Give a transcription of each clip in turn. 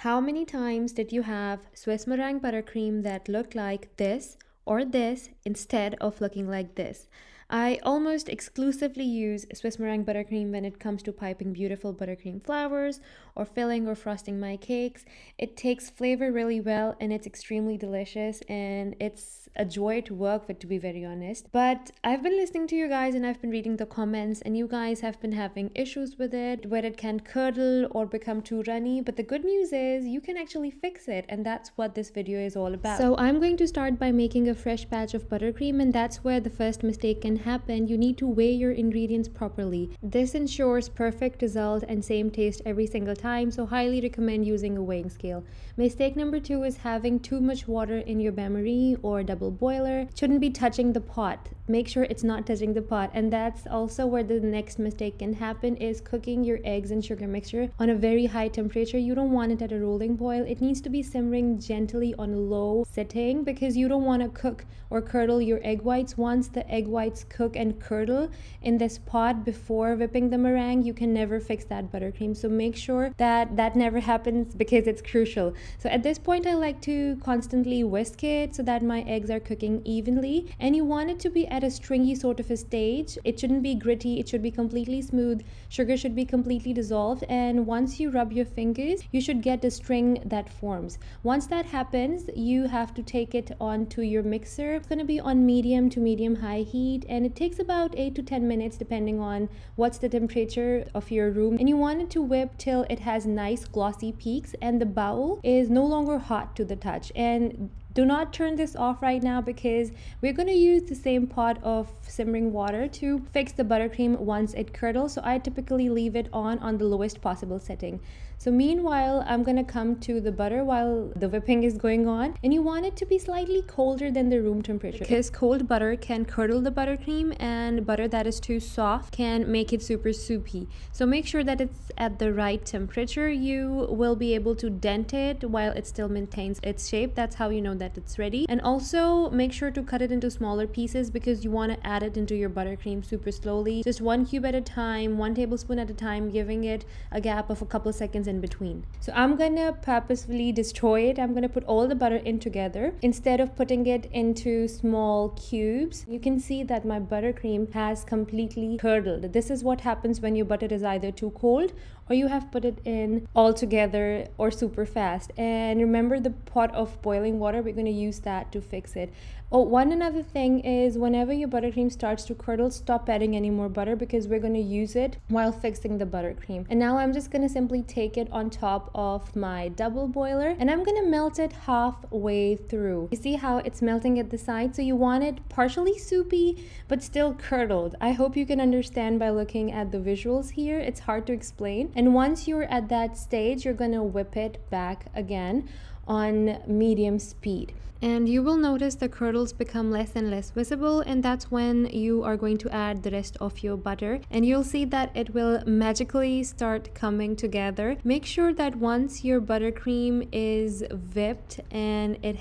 How many times did you have Swiss meringue buttercream that looked like this or this instead of looking like this? I almost exclusively use Swiss meringue buttercream when it comes to piping beautiful buttercream flowers or filling or frosting my cakes. It takes flavor really well and it's extremely delicious and it's a joy to work with, to be very honest. But I've been listening to you guys and I've been reading the comments, and you guys have been having issues with it where it can curdle or become too runny. But the good news is you can actually fix it, and that's what this video is all about. So I'm going to start by making a fresh batch of buttercream, and that's where the first mistake can happen. You need to weigh your ingredients properly. This ensures perfect result and same taste every single time, so highly recommend using a weighing scale. Mistake number 2 is having too much water in your bain-marie or double boiler. It shouldn't be touching the pot. Make sure it's not touching the pot, and that's also where the next mistake can happen, is cooking your eggs and sugar mixture on a very high temperature. You don't want it at a rolling boil. It needs to be simmering gently on a low setting because you don't want to cook or curdle your egg whites. Once the egg whites cook and curdle in this pot before whipping the meringue, you can never fix that buttercream. So make sure that that never happens because it's crucial. So at this point, I like to constantly whisk it so that my eggs are cooking evenly, and you want it to be at a stringy sort of a stage. It shouldn't be gritty, it should be completely smooth. Sugar should be completely dissolved, and once you rub your fingers, you should get a string that forms. Once that happens, you have to take it onto your mixer. It's going to be on medium to medium high heat, and it takes about 8 to 10 minutes depending on what's the temperature of your room. And you want it to whip till it has nice glossy peaks and the bowl is no longer hot to the touch. And do not turn this off right now because we're going to use the same pot of simmering water to fix the buttercream once it curdles. So I typically leave it on the lowest possible setting. So meanwhile, I'm going to come to the butter while the whipping is going on, and you want it to be slightly colder than the room temperature because cold butter can curdle the buttercream, and butter that is too soft can make it super soupy. So make sure that it's at the right temperature. You will be able to dent it while it still maintains its shape. That's how you know that it's ready. And also make sure to cut it into smaller pieces because you want to add it into your buttercream super slowly, just 1 cube at a time, 1 tablespoon at a time, giving it a gap of a couple seconds in between. So I'm gonna purposefully destroy it. I'm gonna put all the butter in together instead of putting it into small cubes. You can see that my buttercream has completely curdled. This is what happens when your butter is either too cold or you have put it in all together or super fast. And remember the pot of boiling water, we're going to use that to fix it. Oh, one another thing is whenever your buttercream starts to curdle, stop adding any more butter because we're going to use it while fixing the buttercream. And now I'm just going to simply take it on top of my double boiler and I'm going to melt it halfway through. You see how it's melting at the side? So you want it partially soupy but still curdled. I hope you can understand by looking at the visuals here. It's hard to explain. And once you're at that stage, you're going to whip it back again on medium speed. And you will notice the curdles become less and less visible, and that's when you are going to add the rest of your butter, and you'll see that it will magically start coming together. Make sure that once your buttercream is whipped and it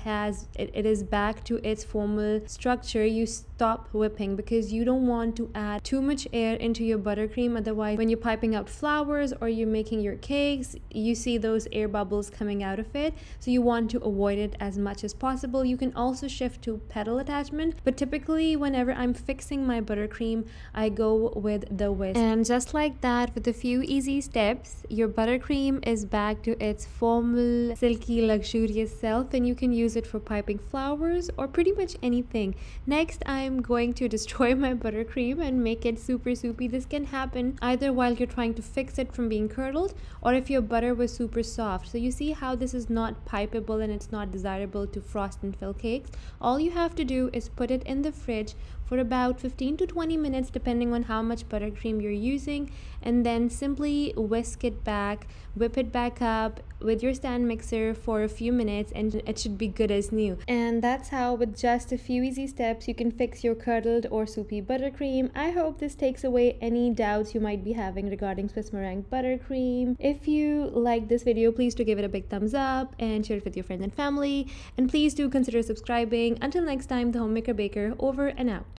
is back to its formal structure, you stop whipping because you don't want to add too much air into your buttercream. Otherwise, when you're piping out flowers or you're making your cakes, you see those air bubbles coming out of it. So you want to avoid it as much as possible. You can also shift to pedal attachment, but typically whenever I'm fixing my buttercream, I go with the whisk. And just like that, with a few easy steps, your buttercream is back to its formal, silky, luxurious self, and you can use it for piping flowers or pretty much anything. Next, I'm going to destroy my buttercream and make it super soupy. This can happen either while you're trying to fix it from being curdled or if your butter was super soft. So you see how this is not pipeable and it's not desirable to frost and fill cakes. All you have to do is put it in the fridge for about 15 to 20 minutes depending on how much buttercream you're using, and then simply whisk it back, whip it back up with your stand mixer for a few minutes, and it should be good as new. And that's how, with just a few easy steps, you can fix your curdled or soupy buttercream. I hope this takes away any doubts you might be having regarding Swiss meringue buttercream. If you like this video, please do give it a big thumbs up and share it with your friends and family, and please do consider subscribing. Until next time, the Homemaker Baker over and out.